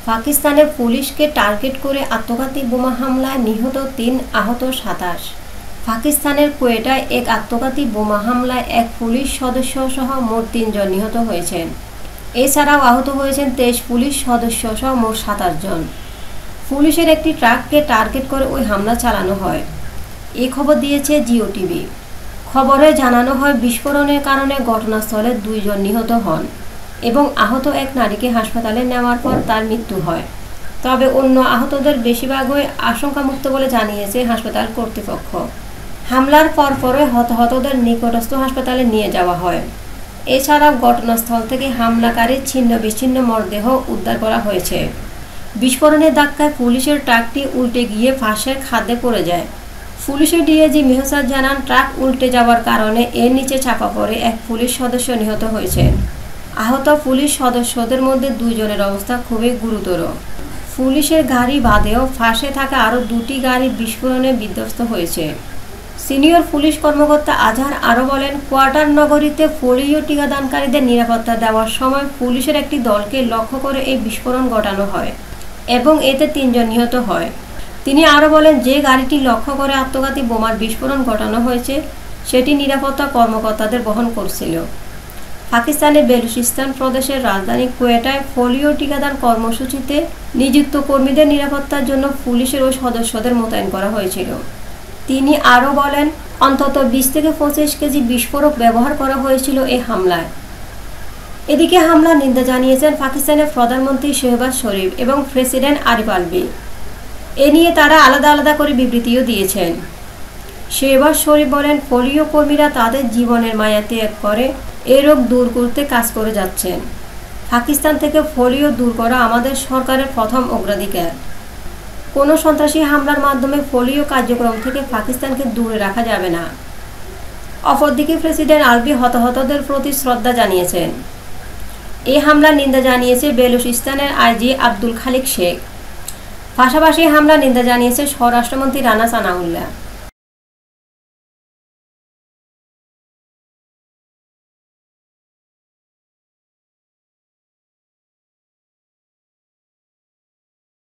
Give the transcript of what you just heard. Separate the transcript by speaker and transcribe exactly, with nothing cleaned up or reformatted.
Speaker 1: পাকিস্তানে পুলিশকে টার্গেট করে আত্মঘাতী বোমা হামলায় নিহত তিন, আহত সাতাশ। পাকিস্তানের কোয়েটায় এক আত্মঘাতী বোমা হামলায় এক পুলিশ সদস্য সহ মোট তিনজন নিহত হয়েছেন। এছাড়াও আহত হয়েছেন তেইশ পুলিশ সদস্য সহ মোট সাতাশ জন। পুলিশের একটি ট্রাককে টার্গেট করে ওই হামলা চালানো হয়। এই খবর দিয়েছে জিও টিভি। খবরে জানানো হয়, বিস্ফোরণের কারণে ঘটনাস্থলে দুইজন নিহত হন এবং আহত এক নারীকে হাসপাতালে নেওয়ার পর তার মৃত্যু হয়। তবে অন্য আহতদের বেশিরভাগই আশঙ্কামুক্ত বলে জানিয়েছে হাসপাতাল কর্তৃপক্ষ। হামলার পরপরই হতাহতদের নিকটস্থ হাসপাতালে নিয়ে যাওয়া হয়। এছাড়াও ঘটনাস্থল থেকে হামলাকারীর ছিন্ন বিচ্ছিন্ন মরদেহ উদ্ধার করা হয়েছে। বিস্ফোরণের ধাক্কায় পুলিশের ট্রাকটি উল্টে গিয়ে পাশের খাদে পড়ে যায়। পুলিশের ডিআইজি মেহসাদ জানান, ট্রাক উল্টে যাওয়ার কারণে এর নিচে চাপা পড়ে এক পুলিশ সদস্য নিহত হয়েছেন। আহত পুলিশ সদস্যদের মধ্যে দুইজনের অবস্থা খুবই গুরুতর। পুলিশের গাড়ি বাদেও পাশে থাকা আরও দুটি গাড়ি বিস্ফোরণে বিধ্বস্ত হয়েছে। সিনিয়র পুলিশ কর্মকর্তা আজহার আরও বলেন, কোয়ার্টার নগরীতে পোলিও টিকাদানকারীদের নিরাপত্তা দেওয়ার সময় পুলিশের একটি দলকে লক্ষ্য করে এই বিস্ফোরণ ঘটানো হয় এবং এতে তিনজন নিহত হয়। তিনি আরও বলেন, যে গাড়িটি লক্ষ্য করে আত্মঘাতী বোমার বিস্ফোরণ ঘটানো হয়েছে সেটি নিরাপত্তা কর্মকর্তাদের বহন করছিল। পাকিস্তানের বেলুচিস্তান প্রদেশের রাজধানী কোয়েটায় পোলিও টিকাদান কর্মসূচিতে নিযুক্ত কর্মীদের নিরাপত্তার জন্য পুলিশের ওই সদস্যদের মোতায়েন করা হয়েছিল। তিনি আরও বলেন, অন্তত বিশ থেকে পঁচিশ কেজি বিস্ফোরক ব্যবহার করা হয়েছিল এই হামলায়। এদিকে হামলার নিন্দা জানিয়েছেন পাকিস্তানের প্রধানমন্ত্রী শেহবাজ শরীফ এবং প্রেসিডেন্ট আরিফ আলভি। এ নিয়ে তারা আলাদা আলাদা করে বিবৃতিও দিয়েছেন। শেহবাজ শরীফ বলেন, পোলিও কর্মীরা তাদের জীবনের মায়া ত্যাগ করে এ রোগ দূর করতে কাজ করে যাচ্ছেন। পাকিস্তান থেকে পোলিও দূর করা আমাদের সরকারের প্রথম অগ্রাধিকার। কোনো সন্ত্রাসী হামলার মাধ্যমে পোলিও কার্যক্রম থেকে পাকিস্তানকে দূরে রাখা যাবে না। অপরদিকে প্রেসিডেন্ট আলভি হতাহতদের প্রতি শ্রদ্ধা জানিয়েছেন। এই হামলার নিন্দা জানিয়েছে বেলুচিস্তানের আইজি আব্দুল খালিক শেখ। পাশাপাশি হামলার নিন্দা জানিয়েছে স্বরাষ্ট্রমন্ত্রী রানা সানাউল্লাহ।